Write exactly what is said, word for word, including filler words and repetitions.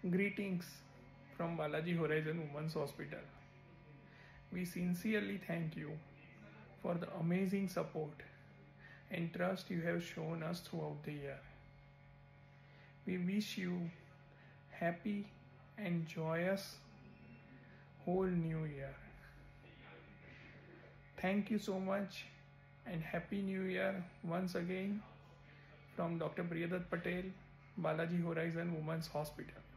Greetings from Balaji Horizon Women's Hospital. We sincerely thank you for the amazing support and trust you have shown us throughout the year. We wish you happy and joyous whole new year. Thank you so much and Happy New Year once again from Doctor Priyadatt Patel, Balaji Horizon Women's Hospital.